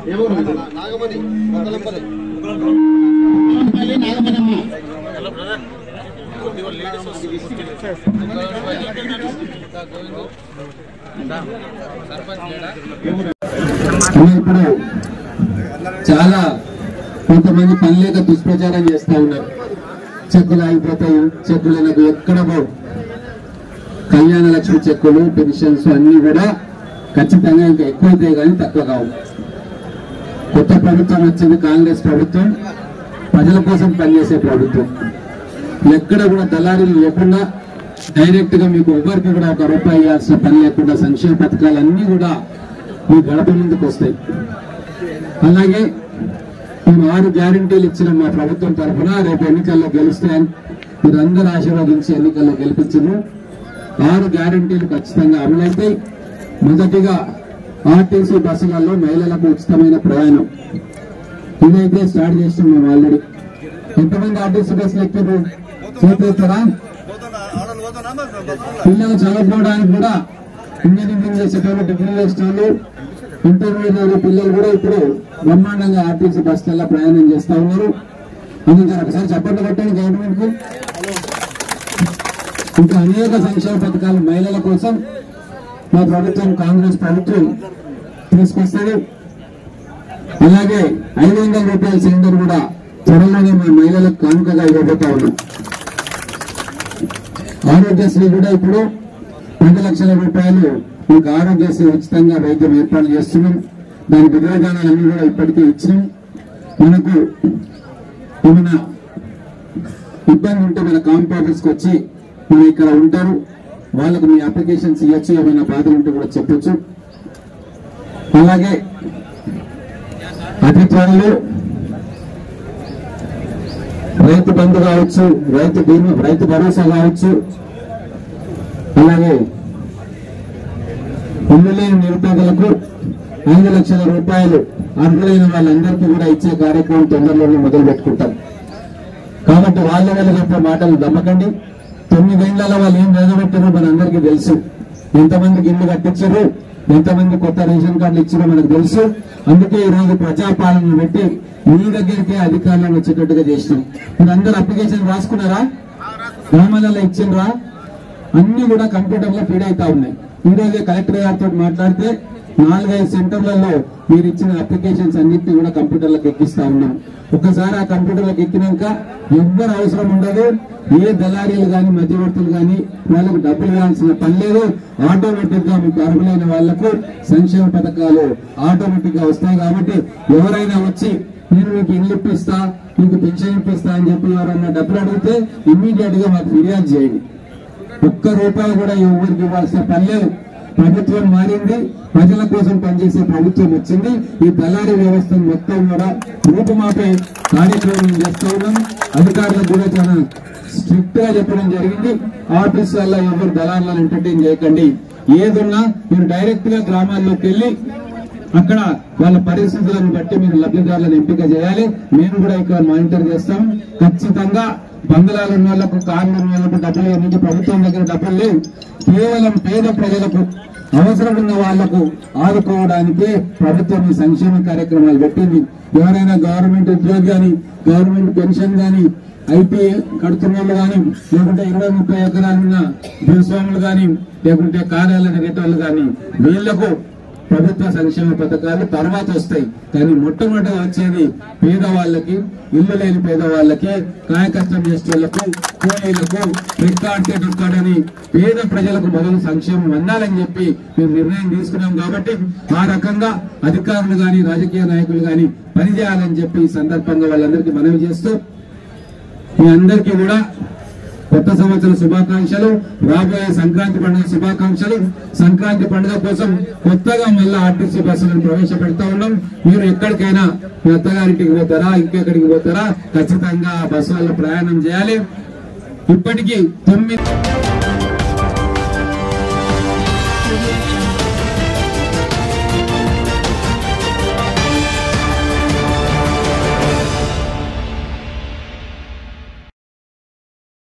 ఇప్పుడు చాలా కొంతమంది పని లేక దుష్ప్రచారం చేస్తా ఉన్నారు. చెక్కులు ఆగిపోతాయి, చెక్కులు నాకు ఎక్కడ కళ్యాణ లక్ష్మి చెక్కులు, పెన్షన్స్ అన్ని కూడా ఖచ్చితంగా ఇంకా ఎక్కువైతే కానీ తక్కువ కావు. కొత్త ప్రభుత్వం వచ్చింది, కాంగ్రెస్ ప్రభుత్వం, ప్రజల కోసం పనిచేసే ప్రభుత్వం. ఎక్కడ కూడా దళారీలు లేకుండా డైరెక్ట్ గా మీకు ఎవరికి కూడా ఒక రూపాయి ఇవ్వాల్సిన పని లేకుండా సంక్షేమ పథకాలన్నీ కూడా మీ గడప ముందుకు వస్తాయి. అలాగే మేము 6 గ్యారంటీలు ఇచ్చిన మా ప్రభుత్వం తరఫున రేపు ఎన్నికల్లో గెలుస్తాయని మీరందరూ ఆశీర్వదించి ఎన్నికల్లో గెలిపించారు. 6 గ్యారంటీలు ఖచ్చితంగా అమలైతాయి. మొదటిగా ఆర్టీసీ బస్సులలో మహిళలకు ఉచితమైన ప్రయాణం ఇదైతే స్టార్ట్ చేస్తాం మేము ఆల్రెడీ. ఎంతమంది ఆర్టీసీ బస్సులు ఎక్కారు చేస్తారా? పిల్లలు చదువుకోవడానికి కూడా ఇంజనీరింగ్ చేసేటోళ్ళు, డిగ్రీ చేసేటోళ్ళు, ఇంటర్మీడియట్ పిల్లలు కూడా ఇప్పుడు బ్రహ్మాండంగా ఆర్టీసీ బస్సులలో ప్రయాణం చేస్తా ఉన్నారు. అందుకని ఒకసారి చప్పట్లు కొట్టండి గవర్నమెంట్ కు. ఇంకా అనేక సంక్షేమ పథకాలు మహిళల కోసం మా ప్రభుత్వం, కాంగ్రెస్ ప్రభుత్వం తీసుకొస్తుంది. అలాగే 500 రూపాయల సిలిండర్ కూడా త్వరలోనే మా మహిళలకు కానుకగా ఇవ్వబోతా ఉన్నాం. ఆరోగ్యశ్రీ కూడా ఇప్పుడు 10 లక్షల రూపాయలు మీకు ఆరోగ్యశ్రీ ఉచితంగా వైద్యం ఏర్పాటు చేస్తున్నాం. దాని విధానాలన్నీ కూడా ఇప్పటికే ఇచ్చినాం. మనకు ఏమైనా ఇబ్బంది ఉంటే మన కాంపౌండర్స్కి వచ్చి మన ఇక్కడ ఉంటారు, వాళ్ళకు మీ అప్లికేషన్స్ ఇవ్వచ్చు, ఏమైనా బాధలు ఉంటే కూడా చెప్పొచ్చు. అలాగే అతి త్వరలో రైతు బంధు కావచ్చు, రైతు బీమా, రైతు భరోసా కావచ్చు, అలాగే ఇల్లు లేని నిరుపేదలకు 5 లక్షల రూపాయలు అర్హులైన వాళ్ళందరికీ కూడా ఇచ్చే కార్యక్రమం తొందరలోనే మొదలు పెట్టుకుంటాం. కాబట్టి వాళ్ళ గొప్ప మాటలు నమ్మకండి. 9 ఏళ్లలో వాళ్ళు ఏం నిలబెట్టారో మన అందరికీ తెలుసు. ఎంతమందికి ఇల్లు కట్టించారు, ఎంతమంది కొత్త రేషన్ కార్డులు ఇచ్చారో మనకు తెలుసు. అందుకే ఈ రోజు ప్రజాపాలన పెట్టి మీ దగ్గరికే అధికారులను వచ్చేటట్టుగా చేసినాం. మీరు అందరూ అప్లికేషన్ రాసుకున్నారా? గ్రామాలలో ఇచ్చిండ్రా? అన్ని కూడా కంప్యూటర్ లో ఫీడ్ అవుతా ఉన్నాయి. ఈ రోజే కలెక్టర్ గారితో మాట్లాడితే 4-5 సెంటర్లలో మీరు ఇచ్చిన అప్లికేషన్స్ అన్నింటినీ కూడా కంప్యూటర్లకు ఎక్కిస్తా ఉన్నాం. ఒకసారి ఆ కంప్యూటర్లకు ఎక్కినాక ఎవ్వరు అవసరం ఉండదు. ఏ దళారీలు కానీ మధ్యవర్తులు కానీ వాళ్ళకు డబ్బులు ఇవ్వాల్సిన పని లేదు. ఆటోమేటిక్ గా మీకు అర్హులైన వాళ్లకు సంక్షేమ పథకాలు ఆటోమేటిక్ గా వస్తాయి. కాబట్టి ఎవరైనా వచ్చి నేను మీకు ఇల్లు ఇప్పిస్తా, మీకు పెన్షన్ ఇప్పిస్తా అని చెప్పి ఎవరైనా డబ్బులు అడిగితే ఇమ్మీడియట్ గా మాకు ఫిర్యాదు చేయండి. ఒక్క రూపాయి కూడా ఎవరికి ఇవ్వాల్సిన పని లేదు. ప్రభుత్వం మారింది, ప్రజల కోసం పనిచేసే ప్రభుత్వం వచ్చింది. ఈ దళారీ వ్యవస్థను మొత్తం కూడా రూపుమాపే కార్యక్రమం చేస్తూ ఉన్నాం. అధికారులకు కూడా చాలా స్ట్రిక్ట్ గా చెప్పడం జరిగింది. ఆఫీస్ వల్ల ఎవరు దళారులను ఎంటర్టైన్ చేయకండి. ఏదున్నా మీరు డైరెక్ట్ గా గ్రామాల్లోకి వెళ్లి అక్కడ వాళ్ళ పరిస్థితులను బట్టి మీరు లబ్ధిదారులను ఎంపిక చేయాలి. మేము కూడా ఇక్కడ మానిటర్ చేస్తాం. ఖచ్చితంగా బంగ్లాలు ఉన్న వాళ్లకు, కార్లు ఉన్న వాళ్లకు డబ్బులు నుంచి ప్రభుత్వం దగ్గర డబ్బులు లేవు. కేవలం పేద ప్రజలకు, అవసరం ఉన్న వాళ్లకు ఆదుకోవడానికే ప్రభుత్వం ఈ సంక్షేమ కార్యక్రమాలు పెట్టింది. ఎవరైనా గవర్నమెంట్ ఉద్యోగి కానీ, గవర్నమెంట్ పెన్షన్ కానీ, ఐటీ కడుతున్న వాళ్ళు కానీ, లేకుంటే 20-30 ఎకరాలున్న భూస్వాములు కానీ, లేకుంటే కార్యాలయ రేటర్లు కానీ, వీళ్లకు ప్రభుత్వ సంక్షేమ పథకాలు తర్వాత వస్తాయి. కానీ మొట్టమొదటి వచ్చేది పేదవాళ్ళకి, ఇల్లు లేని పేదవాళ్ళకి, కాయకష్టం చేసే వాళ్ళకు, కూలీలకు, రికార్డని పేద ప్రజలకు మొదలు సంక్షేమం అందాలని చెప్పి మేము నిర్ణయం తీసుకున్నాం. కాబట్టి ఆ రకంగా అధికారులు కానీ, రాజకీయ నాయకులు కానీ పనిచేయాలని చెప్పి ఈ సందర్భంగా వాళ్ళందరికీ మనవి చేస్తూ మీ అందరికీ కూడా కొత్త సంవత్సర శుభాకాంక్షలు, రాబోయే సంక్రాంతి పండుగ శుభాకాంక్షలు. సంక్రాంతి పండుగ కోసం కొత్తగా మళ్ళీ ఆర్టీసీ బస్సులను ప్రవేశపెడతా ఉన్నాం. మీరు ఎక్కడికైనా మీ అత్తగారింటికి పోతారా, ఇంకెక్కడికి పోతారా, ఖచ్చితంగా ఆ బస్సులలో ప్రయాణం చేయాలి. ఇప్పటికీ 9